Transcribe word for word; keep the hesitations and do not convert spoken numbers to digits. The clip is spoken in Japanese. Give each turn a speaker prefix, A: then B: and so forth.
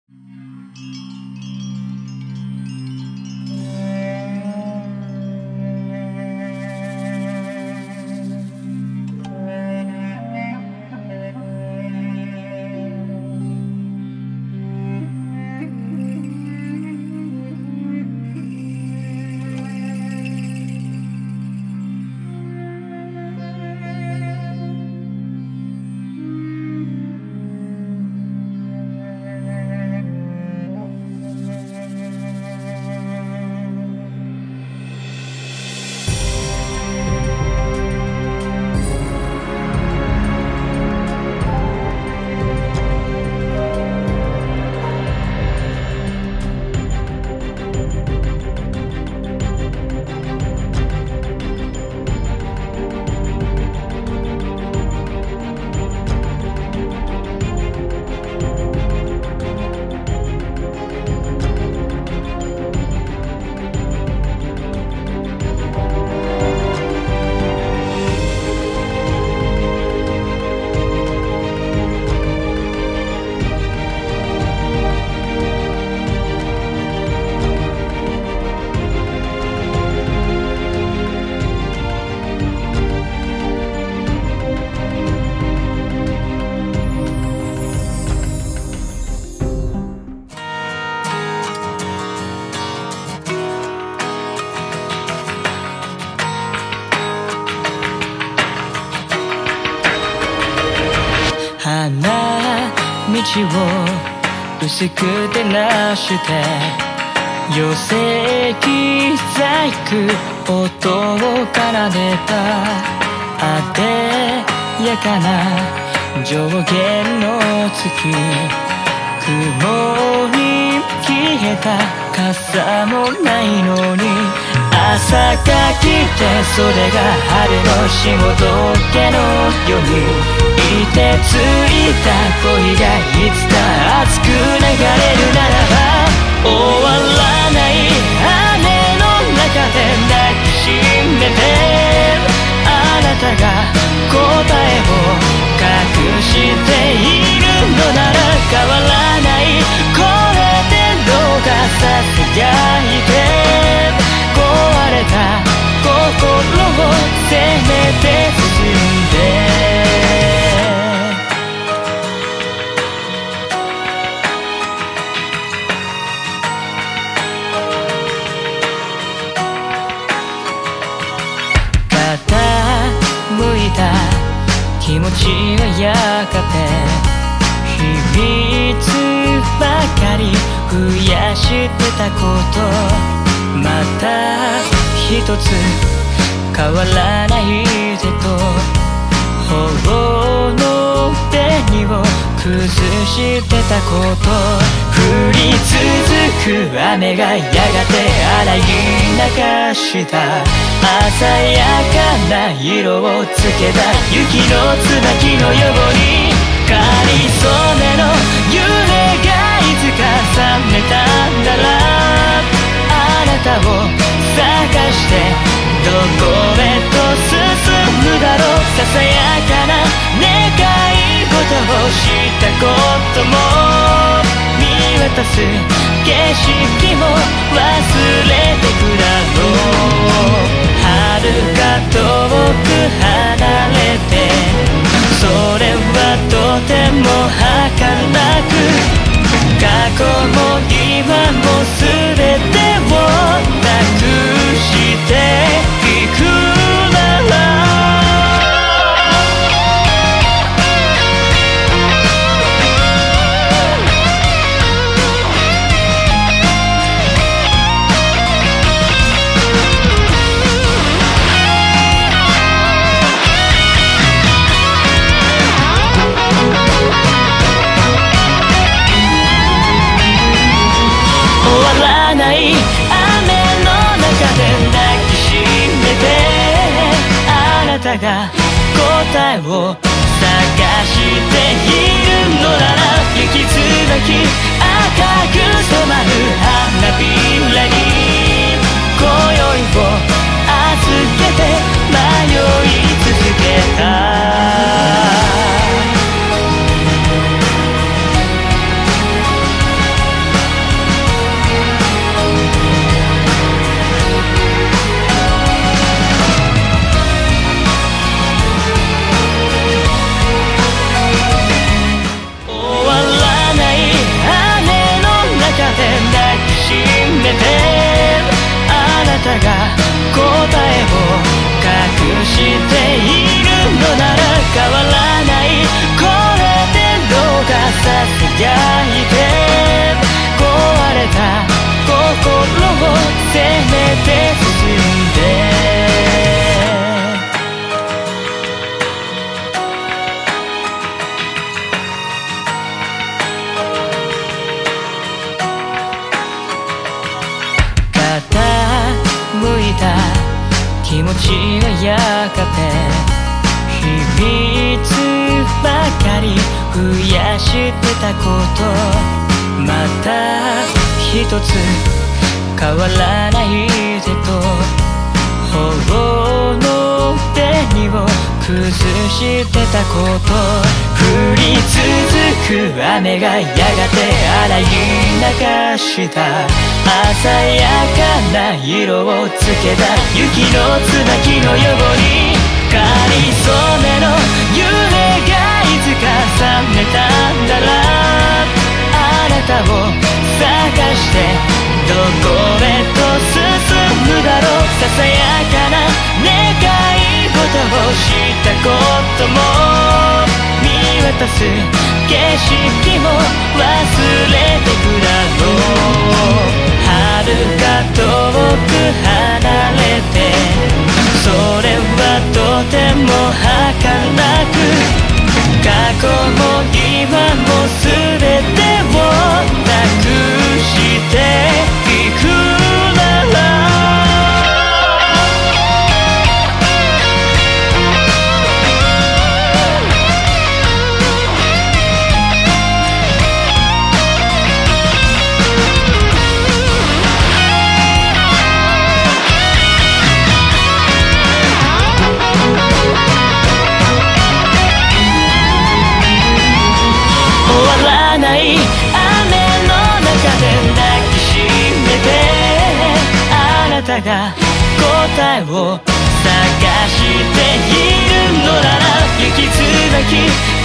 A: 道を薄く照らして寄せ木細工音を奏でたあでやかな上限の月雲に消えた傘もないのに朝が来てそれが春の仕事気のようにいてついた恋がいつか熱く流れるならば終わらない雨の中で抱きしめてあなたが答えを隠しているのなら変わらないこれでどうかささやいて壊れた心をせめて包んで傾いた気持ちがやがて秘密ばかり増やしてたことまた一つ変わらない手と頬の紅を崩してたこと降り続く雨がやがて洗い流した鮮やかな色をつけた雪の椿のようにかりそめの夢がいつか覚めたならあなたを探してどこへと進むだろうささやかな願い事をしたことも見渡す景色も忘れてくだろう遥か遠く離れてそれはとても儚く過去も今も全てをなくしていくなら終わらない雨の中で抱きしめてあなたが答えを探しているのなら雪椿赤く染まる花びらに今宵を預けて迷い続けたちはやがて秘密ばかり増やしてたこと、また一つ変わらないでと頬の紅を崩してたこと、降り続く雨がやがて洗い流した鮮やかな色をつけた雪の椿のように、かりそめの夢がいつか覚めたんだら、あなたを探してどこへと進むだろう。ささやかな願い事をしたことも見渡す景色も忘れてくだろう。遥か遠く離れて、それはとても儚く、過去も今も全てをなくしていくなら、終わらない雨の中で抱きしめて、あなたが答えを探しているのなら、雪椿